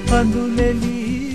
අඳුලෙලි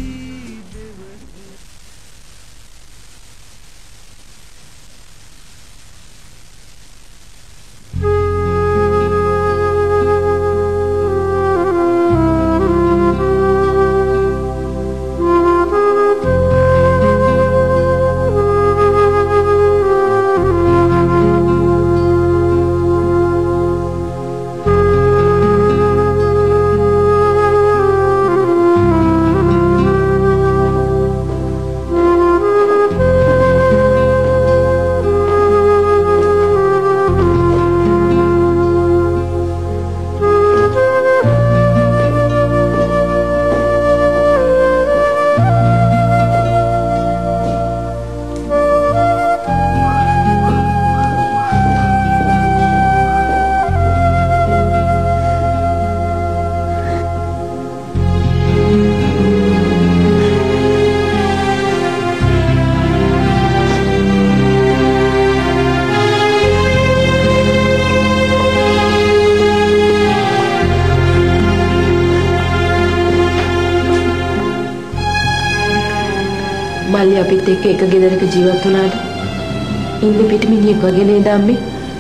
මල්ලි අපිත් එක්ක එක ගෙදරක ජීවත් වුණාට ඉන්න පිට මිනිහෙක් වගේ නේද අම්මේ?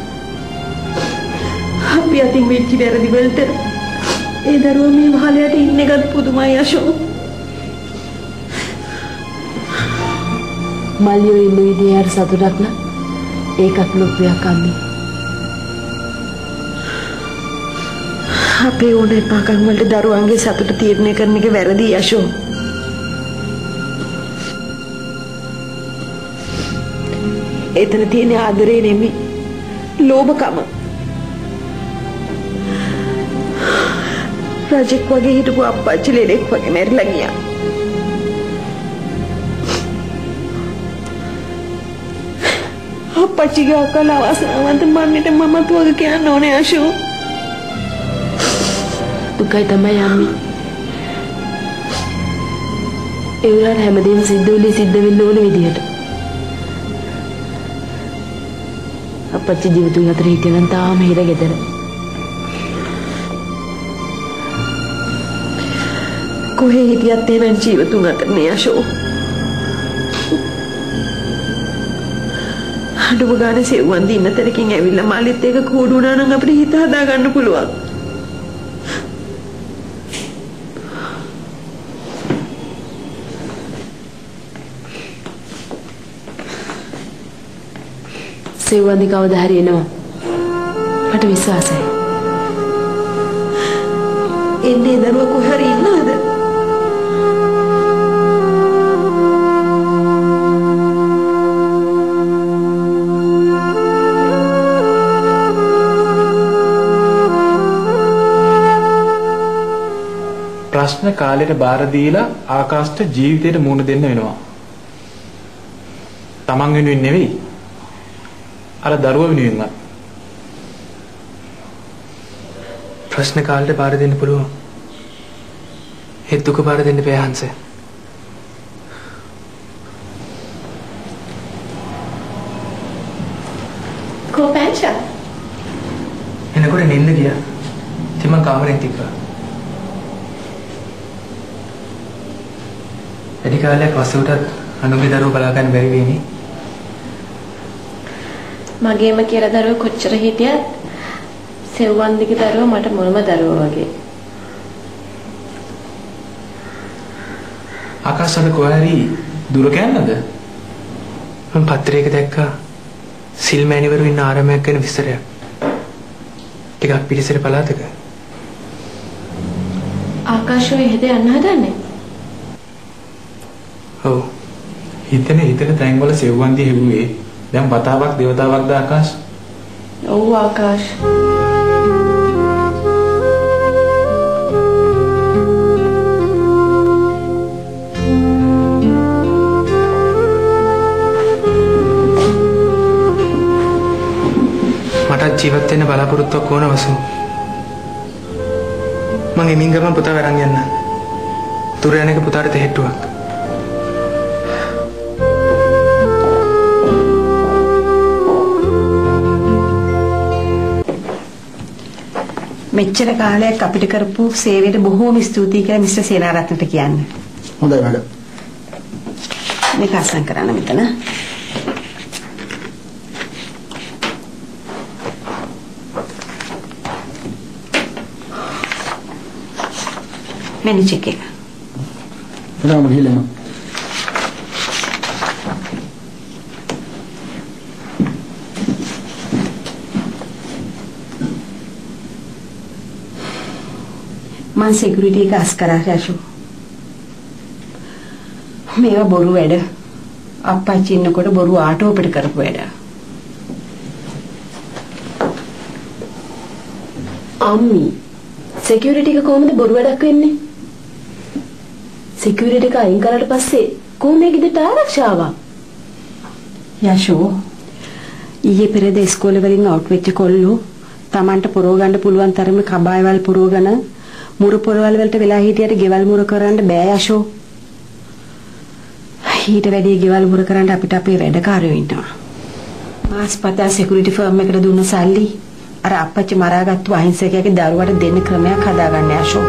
අපි අතින් වෙච්ච වැරදි වලට ඒ දරුවා මේ මහලයට ඉන්න එකත් පුදුමයි අශෝ. මල්ලියෝ ඉන්න විදිය හරි සතුටක් න ะ ඒකත් ලොකුයක් අම්මේ. අපේ ඕනේ පාකම් වලට දරුවන්ගේ සතුට තීරණය කරන එක වැරදි අශෝ. එතන තියෙන ආදරේ නෙමෙයි ලෝභකම. රජෙක් වගේ හිටපු අප්පච්චි ලෙඩෙක් වගේ මැරිලා ගියා. අප්පච්චිගේ අකල අවසනවන්ත මන්නට මමත් වගේ කියන්න ඕනේ අශෝ. දුකයි තමයි අම්මි. ඒ උනාට හැමදේම සිද්ධ වෙන්න ඕන විදියට. අපච්චි ජීවිතුන් අතර හිටියනම් තාම හිර ගෙදර. කොහේ හිටියත් එහෙම ජීවිතුන් අතර නේ අශෝ. අඩුම ගානේ සෙව්වන් දින්න තරකින් ඇවිල්ලා මාළිත් එක කූඩු වුණා නම් අපිට හිත හදා ගන්න පුළුවන්. සෙව්වන්දි කවදා හරි එනවා. මට විශ්වාසයි. එන්නේ දරුවා කොහේ හරි ඉන්නවද? ප්‍රශ්න කාලයට බාර දීලා ආකාශට ජීවිතේට මුහුණ දෙන්න වෙනවා. තමන් වෙනුවෙන් නෙවෙයි. අර දරුවා වෙනුවෙන්වත්. ප්‍රශ්න කාලයට බාර දෙන්න පුළුවන්. ඒ දුක බාර දෙන්න බෑ හංස. කොපැන්ෂා. එනකොට නිින්ද ගියා. ඉතින් මම කාමරෙන් තිබ්බා. වැඩි කාලයක් වසුටත් අනුගේ දරුවෝ බලා ගන්න බැරි වෙන්නේ. මගේම කියලා දරුවෝ කොච්චර හිටියත් සෙව්වන්දිගේ දරුවෝ මට මොනම දරුවෝ වගේ. ආකාශවල කොහරි දුර යන්නද? මම පත්‍රයක දැක්කා සිල් මෑණිවරු ඉන්න ආරාමයක් ගැන විස්තරයක්. ටිකක් පිටිසර පළාතක. ආකාශෝ එහෙද යන්න හදන්නේ? ඔව්. හිතන තැන්වල සෙව්වන්දි හෙව්වේ. දැන් වතාවක් දෙවතාවක්ද ආකාශ? ඔව් ආකාශ. මට ජීවත් වෙන්න බලාපොරොත්තුවක් ඕන වසු. මං එමින් ගමන් පුතා වරන් යන්න. තුර යන එක පුතාට තෙහෙට්ටුවක්. මෙච්චර කාලයක් අපිට කරපු සේවයට බොහෝම ස්තුතියි කියලා මිස්ටර් සේනාරත්නට කියන්න. හොඳයි මැඩම්. මේක අසම් කරන්න මෙතන. මෙනු චෙක් එක. මම ගිහලා එනවා. මං සිකියුරිටි එක අස් කරා යෂු. මේවා බොරු වැඩ. අප්පච්චි ඉන්නකොට බොරු ආටෝපෙට කරපු වැඩ. අම්මි සිකියුරිටි එක කොහොමද බොරු වැඩක් වෙන්නේ? සිකියුරිටි එක අයින් කරලා පස්සේ කොහොමද ගෙදරට ආරක්ෂාව? යෂු ඊයේ පෙරේද ඉස්කෝලේ වලින් අවුට් වෙච්ච කොල්ලෝ Tamanට පුරව ගන්න පුළුවන් තරමේ කබායවල් පුරවගෙන මුරු පොරවල් වලට වෙලා හිටියට ගෙවල් මුර කරන්න බෑ යෂෝ. ඊට වැඩි ගෙවල් මුර කරන්න අපිට අපේ වැඩකාරයෝ ඉන්නවා. මාස්පතා සිකියුරිටි ෆර්ම් එකට දුන්න සල්ලි අර අප්පච්චි මරාගත්තු අහිංසකයාගේ දරුවට දෙන්න ක්‍රමයක් හදාගන්න යෂෝ.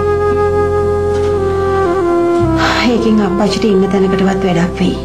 ඒකෙන් අප්පච්චිට ඉන්න තැනකටවත් වැඩක් වෙයි.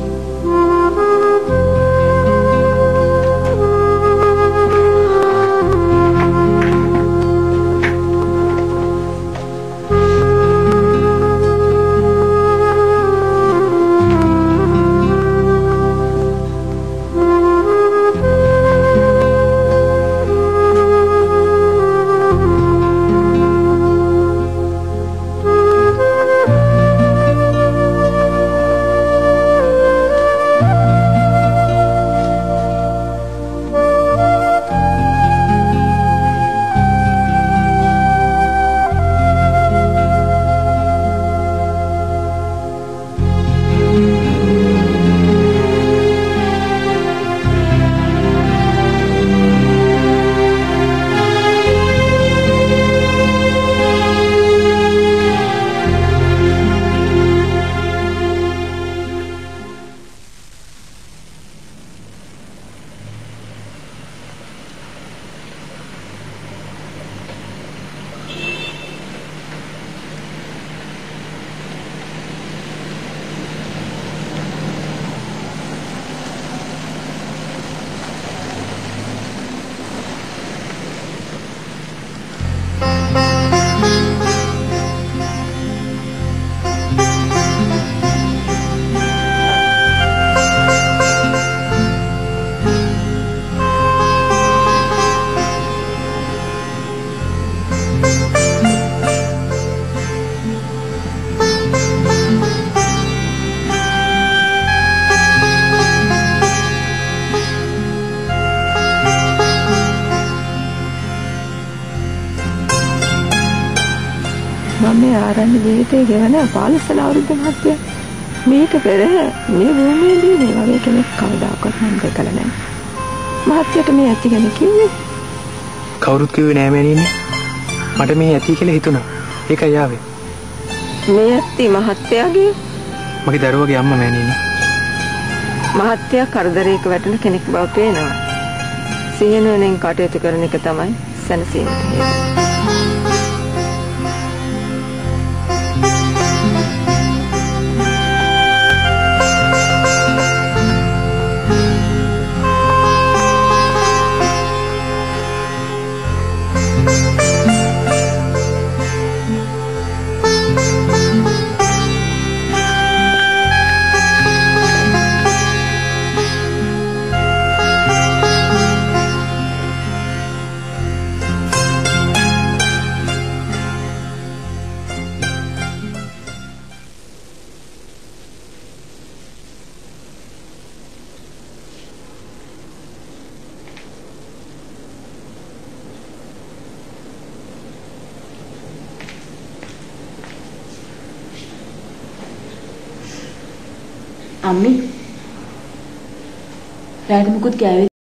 මම ආරණ්‍ය ජීවිතේ ගෙවන පාලසල අවුරුදු මහත්ය මේක පෙර මේ භූමියේදී මේ වගේ කෙනෙක් කවදාකවත් මම දැකලා නැහැ. මහත්යට මේ ඇති ගැන කිව්වේ? කවුරුත් කිව්වේ නෑ මෑණියනි. මට මේ ඇති කියලා හිතුණා. ඒකයි ආවේ. මේ ඇති මහත්යාගේ මගේ දරුවගේ අම්මා මෑණියනි. මහත්යා කරදරයක වැටෙන කෙනෙක් බව පේනවා. සිහිනුවණින් කටයුතු කරන එක තමයි සැනසීමට හේතුව. අම්මි රාජ මුකුත් කෑවේ